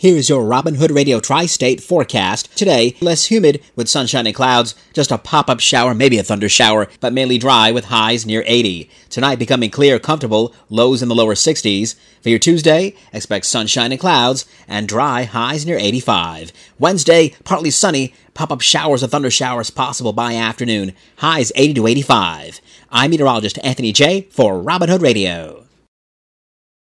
Here's your Robin Hood Radio Tri-State forecast. Today, less humid with sunshine and clouds, just a pop-up shower, maybe a thunder shower, but mainly dry with highs near 80. Tonight, becoming clear, comfortable, lows in the lower 60s. For your Tuesday, expect sunshine and clouds, and dry highs near 85. Wednesday, partly sunny, pop-up showers or thunder showers possible by afternoon, highs 80 to 85. I'm meteorologist Anthony J. for Robin Hood Radio.